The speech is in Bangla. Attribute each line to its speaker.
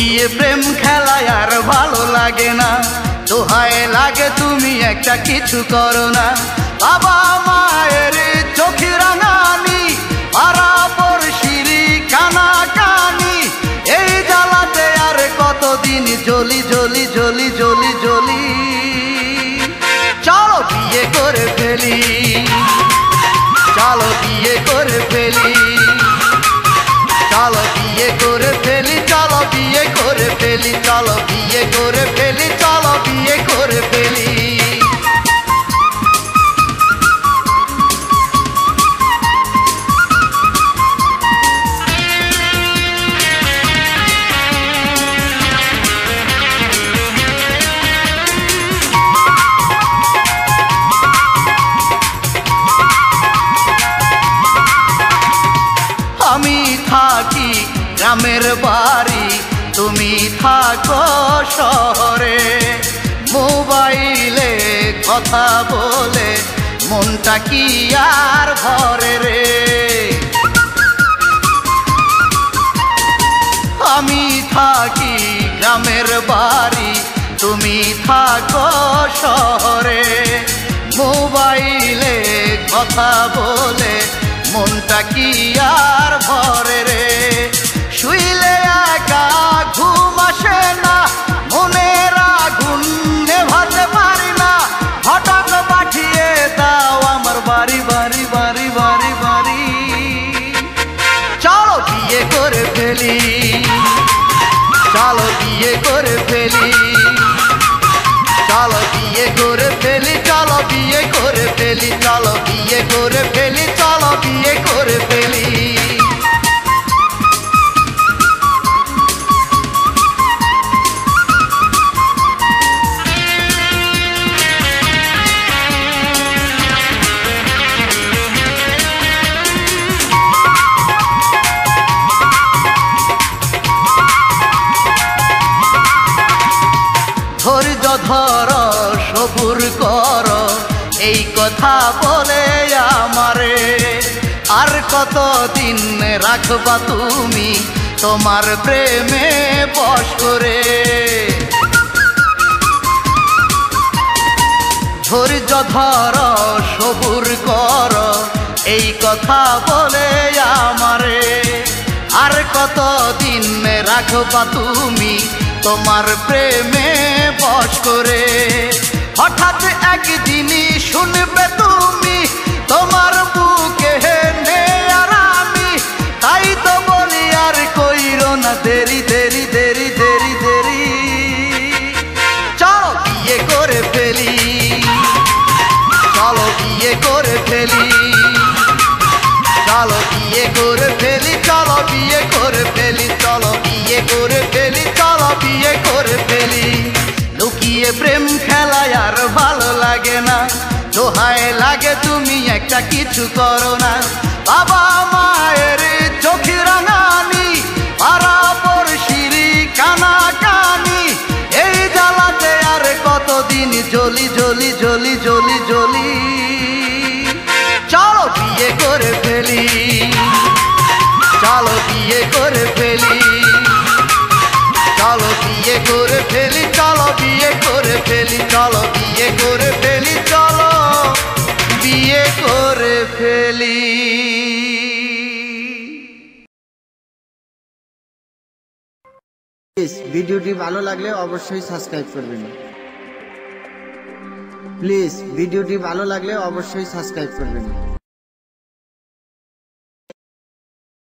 Speaker 1: লুকিয়ে প্রেম খেলায় আর ভালো লাগে না, দোহায় লাগে তুমি একটা কিছু করো না। বাবা মায়ের চোখে রাঙানি, পাড়া পড়শিরি কানা কানি, এই জ্বালাতে আর কতদিন জ্বলি জ্বলি জ্বলি জ্বলি জ্বলি। চলো বিয়ে করে ফেলি, চলো বিয়ে করে ফেলি, চলো বিয়ে করে ফেলি, চলো বিয়ে করে ফেলি, চলো বিয়ে করে ফেলি, চলো বিয়ে করে ফেলি। আমি থাকি গ্রামের বাড়ি, তুমি থাকো শহরে, মোবাইলে কথা বলে মনটা কি আর ভরে রে। আমি থাকি গ্রামের বাড়ি, তুমি থাকো শহরে, মোবাইলে কথা বলে মনটা কি আর ভরে রে। শুইলে একা ঘুম আসে না, মনের আগুন নেভাতে পারি না, হঠাৎ পাঠিয়ে দাও আমার বাড়ি বাড়ি বাড়ি বাড়ি বাড়ি। চলো বিয়ে করে ফেলি, চলো বিয়ে করে ফেলি, চলো বিয়ে করে ফেলি, চলো বিয়ে করে ফেলি, চলো বিয়ে করে ফেলি, চলো বিয়ে করে ফেলি। ধৈর্য ধর, সবুর কর, এই কথা বলে আমারে আর কতদিন রাখবা তুমি তোমার প্রেমে বশ করে। ধৈর্য ধর, সবুর কর, এই কথা বলে আমারে আর কতদিন রাখবা তুমি তোমার প্রেমে বশ করে। হঠাৎ একদিনই শুনবে তুমি তোমার বুকে নে আর আমি, তাই তো বলি আর কইরো না দেরি দেরি দেরি দেরি দেরি। চলো বিয়ে করে ফেলি, চলো বিয়ে করে ফেলি, চলো বিয়ে করে ফেলি, চলো বিয়ে করে ফেলি, চলো বিয়ে করে ফেলি, চলো বিয়ে করে ফেলি। লুকিয়ে প্রেম খেলায় আর ভালো লাগে না, দোহায় লাগে তুমি একটা কিছু করো না। বাবা মায়ের চোখে রাঙানি, পাড়া পড়শিরি কানা কানি, এই জ্বালাতে আর কতদিন জ্বলি জ্বলি জ্বলি জ্বলি জ্বলি। চলো বিয়ে করে ফেলি, চলো বিয়ে করে ফেলি, চলো বিয়ে করে ফেলি, চলো বিয়ে করে ফেলি, চলো বিয়ে করে ফেলি, চলো বিয়ে করে ফেলি।
Speaker 2: ভিডিওটি ভালো লাগলে অবশ্যই সাবস্ক্রাইব করবেন। প্লিজ ভিডিওটি ভালো লাগলে অবশ্যই সাবস্ক্রাইব করবেন।